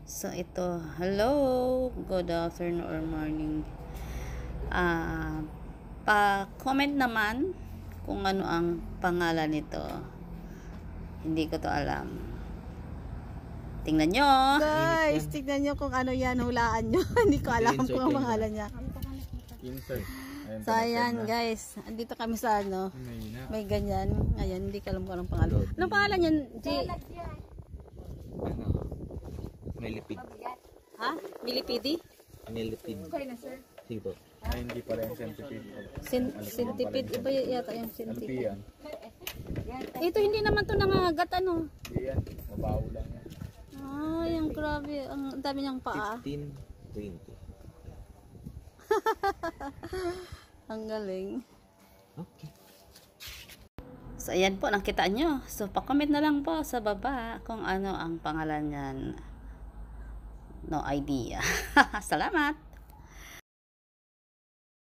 So ito, hello, good afternoon or morning. Pa-comment naman kung ano ang pangalan nito. Hindi ko to alam. Tingnan nyo. Guys, tignan nyo kung ano yan, hulaan nyo. Hindi ko alam kung ang pangalan niya. Insert. So ayan guys, andito kami sa ano, may ganyan. Ngayon, hindi ko alam kung anong pangalan. Anong pangalan yan, G? Millipede. Ha? Millipede? Millipede. Okay na, sir. Sige po. Ay, hindi pala yung centipede. Centipede, iba yata yung Ano centipede. yan? Ito hindi naman to nangangagat ano. Hindi yan. Mabaho lang yan. Ay, ang grabe. Ang dami niyang paa. 15, 20. Ang galing. Okay. So ayan po, nakita nyo. So pa-comment na lang po sa baba kung ano ang pangalan niyan. No idea. Salamat.